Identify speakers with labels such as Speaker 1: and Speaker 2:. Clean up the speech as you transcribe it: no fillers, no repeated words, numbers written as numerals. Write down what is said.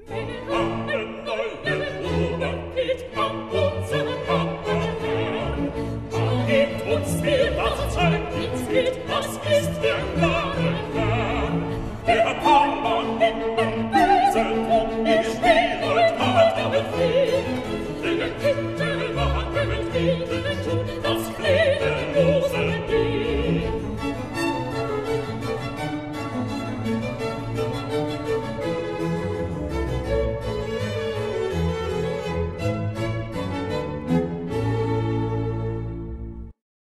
Speaker 1: Gebt uns die Wahrheit, was ist der Glaube?